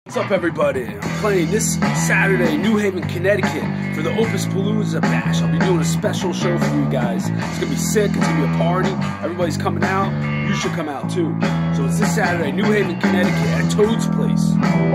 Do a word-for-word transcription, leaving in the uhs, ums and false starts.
What's up, everybody? I'm playing this Saturday, New Haven, Connecticut for the Opus Palooza Bash. I'll be doing a special show for you guys. It's gonna be sick, it's gonna be a party. Everybody's coming out. You should come out too. So it's this Saturday, New Haven, Connecticut at Toad's Place.